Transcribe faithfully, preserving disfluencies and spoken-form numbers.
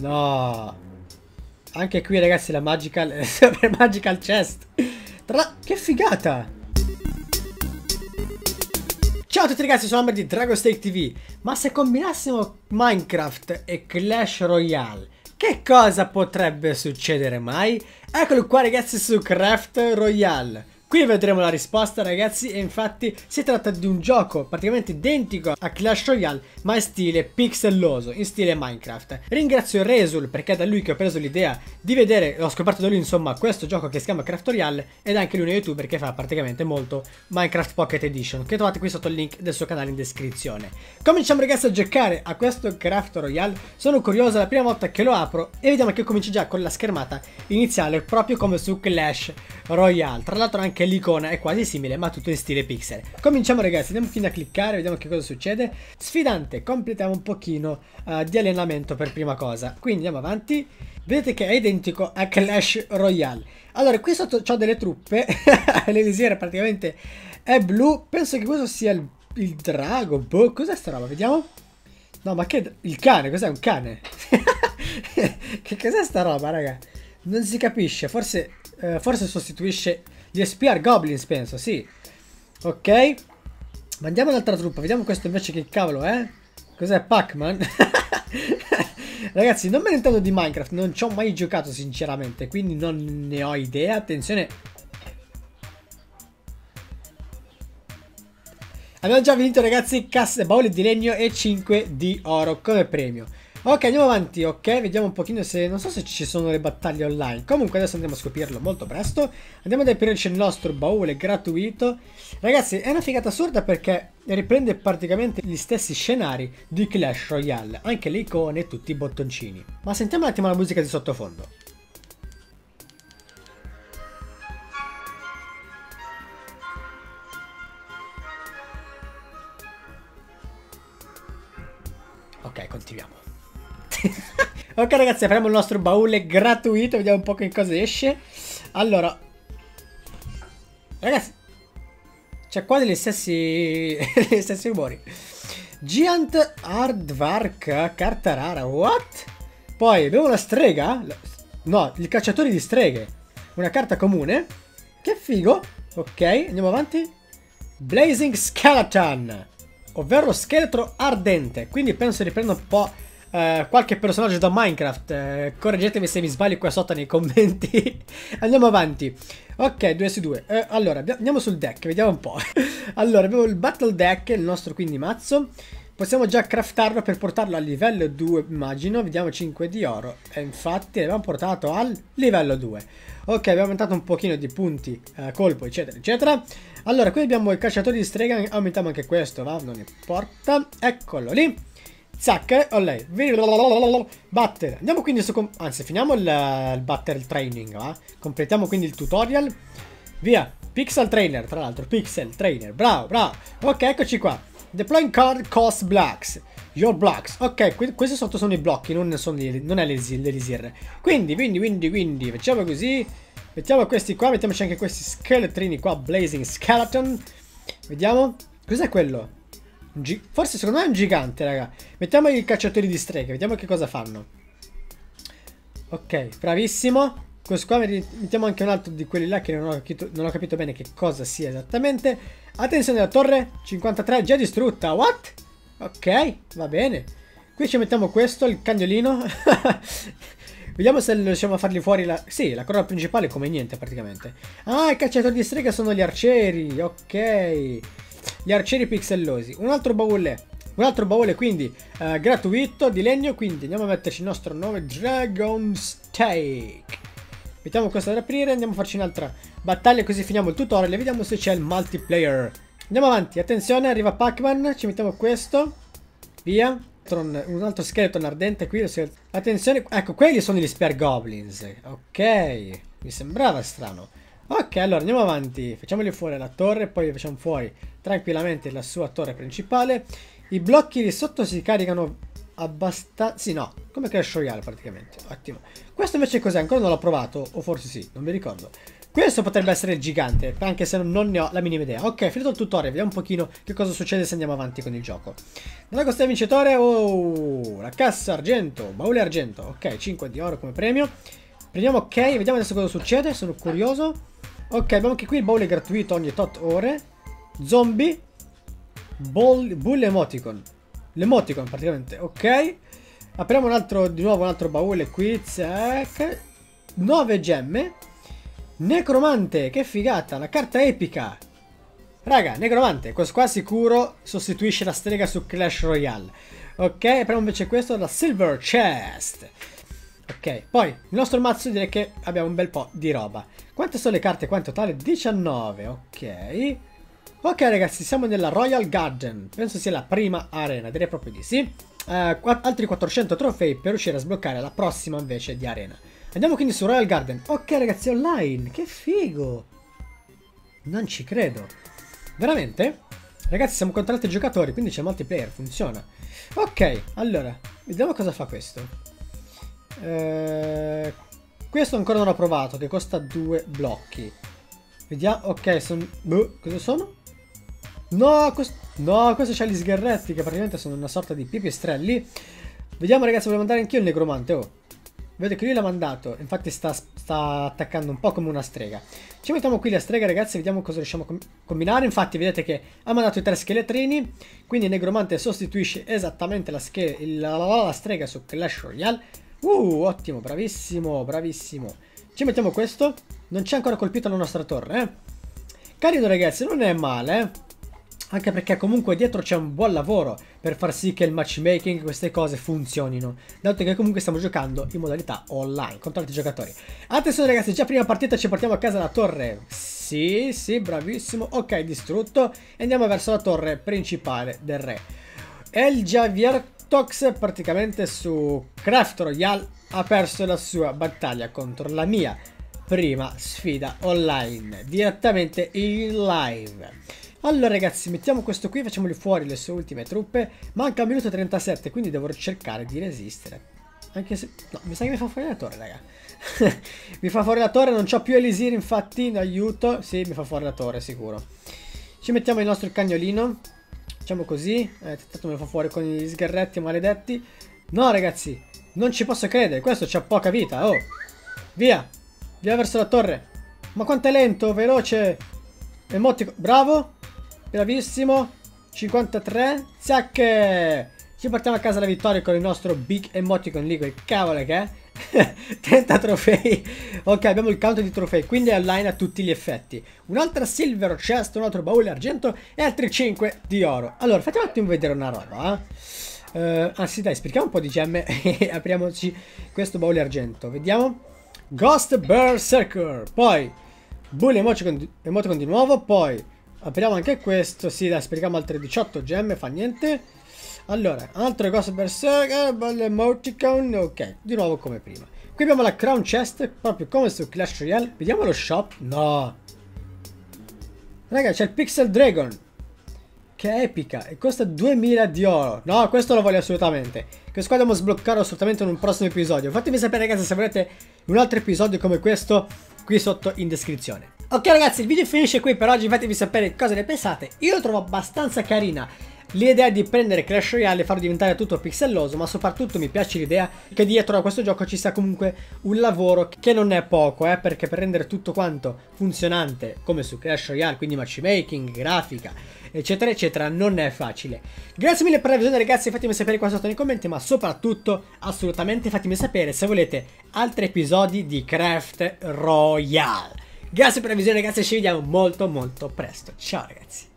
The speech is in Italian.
No. Anche qui ragazzi la magical... Super magical chest. Tra... Che figata. Ciao a tutti ragazzi, sono Amber di DragonStake T V. Ma se combinassimo Minecraft e Clash Royale, che cosa potrebbe succedere mai? Eccolo qua ragazzi su Craft Royale. Qui vedremo la risposta ragazzi, e infatti si tratta di un gioco praticamente identico a Clash Royale ma in stile pixelloso, in stile Minecraft. Ringrazio Resul perché è da lui che ho preso l'idea di vedere, l'ho scoperto da lui insomma, questo gioco che si chiama Craft Royale, ed è anche lui un youtuber che fa praticamente molto Minecraft Pocket Edition, che trovate qui sotto il link del suo canale in descrizione. Cominciamo ragazzi a giocare a questo Craft Royale, sono curioso, è la prima volta che lo apro e vediamo che cominci già con la schermata iniziale proprio come su Clash Royale. Tra l'altro anche l'icona è quasi simile ma tutto in stile pixel. Cominciamo ragazzi, andiamo quindi a cliccare, vediamo che cosa succede. Sfidante, completiamo un pochino uh, di allenamento per prima cosa, quindi andiamo avanti. Vedete che è identico a Clash Royale. Allora qui sotto ho delle truppe. L'elisiera praticamente è blu, penso che questo sia il, il drago. Boh, cos'è sta roba, vediamo. No ma che, il cane, cos'è un cane? Che cos'è sta roba raga? Non si capisce, forse, uh, forse sostituisce gli Spear Goblins, penso, sì. Ok. Ma andiamo all'altra truppa. Vediamo questo invece che cavolo è. Cos'è, Pac-Man? Ragazzi, non me ne intendo di Minecraft. Non ci ho mai giocato, sinceramente. Quindi non ne ho idea. Attenzione. Abbiamo già vinto, ragazzi, casse, bauli di legno e cinque di oro come premio. Ok, andiamo avanti, ok, vediamo un pochino se... Non so se ci sono le battaglie online. Comunque adesso andiamo a scoprirlo molto presto. Andiamo ad aprirci il nostro baule gratuito. Ragazzi, è una figata assurda perché riprende praticamente gli stessi scenari di Clash Royale. Anche le icone e tutti i bottoncini. Ma sentiamo un attimo la musica di sottofondo. Ok, continuiamo. Ok ragazzi, apriamo il nostro baule gratuito, vediamo un po' che cosa esce. Allora, ragazzi, c'è qua degli stessi gli stessi rumori. Giant Aardvark, carta rara, what? Poi abbiamo la strega. No, il cacciatore di streghe, una carta comune. Che figo. Ok, andiamo avanti. Blazing Skeleton, ovvero scheletro ardente. Quindi penso riprenda un po' Uh, qualche personaggio da Minecraft. uh, Correggetemi se mi sbaglio qua sotto nei commenti. Andiamo avanti. Ok, due su due. uh, Allora, andiamo sul deck, vediamo un po'. Allora, abbiamo il battle deck, il nostro quindi mazzo. Possiamo già craftarlo per portarlo al livello due, immagino. Vediamo cinque di oro. E infatti l'abbiamo portato al livello due. Ok, abbiamo aumentato un pochino di punti, uh, colpo, eccetera, eccetera. Allora, qui abbiamo il cacciatore di strega. Aumentiamo anche questo, va? Non importa. Eccolo lì. Zac, oh lei, battere. Andiamo quindi su, anzi finiamo il, il battle training, va? Completiamo quindi il tutorial. Via, pixel trainer, tra l'altro, pixel trainer, bravo, bravo. Ok, eccoci qua. Deploying card cost blocks, your blocks. Ok, questi sotto sono i blocchi, non, sono gli, non è l'elisir. Quindi, quindi, quindi, quindi, facciamo così. Mettiamo questi qua, mettiamoci anche questi scheletrini qua, blazing skeleton. Vediamo, cos'è quello? Forse secondo me è un gigante, raga. Mettiamo i cacciatori di streghe, vediamo che cosa fanno. Ok, bravissimo. Questo qua mettiamo anche un altro di quelli là che non ho capito, non ho capito bene che cosa sia esattamente. Attenzione, la torre cinquantatré già distrutta. What? Ok, va bene. Qui ci mettiamo questo, il cagnolino. Vediamo se riusciamo a fargli fuori la... Sì, la corona principale come niente praticamente. Ah, i cacciatori di streghe sono gli arcieri. Ok, gli arcieri pixellosi. Un altro baule. Un altro baule quindi uh, gratuito di legno. Quindi andiamo a metterci il nostro nome, DragonStake. Mettiamo questo ad aprire. Andiamo a farci un'altra battaglia così finiamo il tutorial e vediamo se c'è il multiplayer. Andiamo avanti. Attenzione, arriva Pac-Man. Ci mettiamo questo. Via. Un altro skeleton ardente qui. Attenzione. Ecco, quelli sono gli Spear Goblins. Ok. Mi sembrava strano. Ok, allora andiamo avanti. Facciamoli fuori la torre. Poi facciamo fuori tranquillamente la sua torre principale. I blocchi di sotto si caricano abbastanza... Sì, no, come Clash Royale praticamente. Ottimo. Questo invece cos'è? Ancora non l'ho provato. O forse sì, non mi ricordo. Questo potrebbe essere il gigante, anche se non ne ho la minima idea. Ok, finito il tutorial, vediamo un pochino che cosa succede se andiamo avanti con il gioco. Nella costa vincitore, oh, la cassa argento, baule argento. Ok, cinque di oro come premio. Prendiamo ok, vediamo adesso cosa succede, sono curioso. Ok, abbiamo anche qui il baule gratuito ogni tot ore. Zombie. Bull, bull emoticon. L'emoticon praticamente, ok. Apriamo un altro, di nuovo un altro baule qui. nove gemme. Necromante, che figata, la carta epica. Raga, Necromante, questo qua sicuro sostituisce la strega su Clash Royale. Ok, apriamo invece questo, la Silver Chest. Ok, poi il nostro mazzo direi che abbiamo un bel po' di roba. Quante sono le carte qua in totale? diciannove, ok. Ok ragazzi, siamo nella Royal Garden. Penso sia la prima arena, direi proprio di sì. uh, Altri quattrocento trofei per riuscire a sbloccare la prossima invece di arena. Andiamo quindi su Royal Garden. Ok ragazzi, online, che figo. Non ci credo. Veramente? Ragazzi, siamo contro altri giocatori, quindi c'è multiplayer, funziona. Ok, allora, vediamo cosa fa questo. eh, Questo ancora non l'ho provato, che costa due blocchi. Vediamo, ok, sono... Boh, cosa sono? No, questo... no, questo c'ha gli sgherretti, che praticamente sono una sorta di pipistrelli. Vediamo ragazzi, volevo mandare anch'io il necromante, oh. Vedete che lui l'ha mandato, infatti sta, sta attaccando un po' come una strega. Ci mettiamo qui la strega ragazzi, vediamo cosa riusciamo a com combinare. Infatti vedete che ha mandato i tre scheletrini, quindi il negromante sostituisce esattamente la, la, la, la strega su Clash Royale. Uh, ottimo, bravissimo, bravissimo. Ci mettiamo questo, non c'è ancora colpito la nostra torre, eh. Carino ragazzi, non è male, eh. Anche perché comunque dietro c'è un buon lavoro per far sì che il matchmaking, queste cose funzionino. Dato che comunque stiamo giocando in modalità online contro altri giocatori. Attenzione ragazzi, già prima partita ci portiamo a casa la torre. Sì, sì, bravissimo. Ok, distrutto. E andiamo verso la torre principale del re. El Javier Tox praticamente su Craft Royale ha perso la sua battaglia contro la mia prima sfida online. Direttamente in live. Allora ragazzi, mettiamo questo qui, facciamoli fuori le sue ultime truppe. Manca un minuto e trentasette, quindi devo cercare di resistere. Anche se... no, mi sa che mi fa fuori la torre, raga. Mi fa fuori la torre, non c'ho più elisir, infatti, in aiuto. Sì, mi fa fuori la torre, sicuro. Ci mettiamo il nostro cagnolino. Facciamo così. Eh, tanto me lo fa fuori con gli sgherretti maledetti. No ragazzi, non ci posso credere, questo c'ha poca vita, oh. Via, via verso la torre. Ma quanto è lento, veloce. Emotico, bravo. Bravissimo, cinquantatré, zac! Ci portiamo a casa la vittoria con il nostro Big Emoticon lì, quel cavolo che è. trenta trofei. Ok, abbiamo il count di trofei, quindi è online a tutti gli effetti. Un'altra Silver Chest, un altro baule argento e altri cinque di oro. Allora, facciamo un attimo vedere una roba, eh. Uh, anzi dai, sprechiamo un po' di gemme e apriamoci questo baule argento. Vediamo. Ghost Berserker. Poi Bull Emoticon, Emoticon di nuovo, poi... apriamo anche questo, sì dai, sprechiamo altre diciotto gemme, fa niente. Allora, altro Ghost Berserker, Ball Emoticon, ok, di nuovo come prima. Qui abbiamo la Crown Chest, proprio come su Clash Royale. Vediamo lo shop, no. Raga, c'è il Pixel Dragon, che è epica, e costa duemila di oro. No, questo lo voglio assolutamente. Questo qua dobbiamo sbloccarlo assolutamente in un prossimo episodio. Fatemi sapere ragazzi se volete un altro episodio come questo qui sotto in descrizione. Ok ragazzi, il video finisce qui per oggi, fatemi sapere cosa ne pensate. Io lo trovo abbastanza carina l'idea di prendere Clash Royale e farlo diventare tutto pixelloso, ma soprattutto mi piace l'idea che dietro a questo gioco ci sia comunque un lavoro che non è poco, eh, perché per rendere tutto quanto funzionante come su Clash Royale, quindi matchmaking, grafica, eccetera eccetera, non è facile. Grazie mille per la visione ragazzi, fatemi sapere qua sotto nei commenti, ma soprattutto assolutamente fatemi sapere se volete altri episodi di Craft Royale. Grazie per la visione ragazzi, ci vediamo molto molto presto. Ciao ragazzi.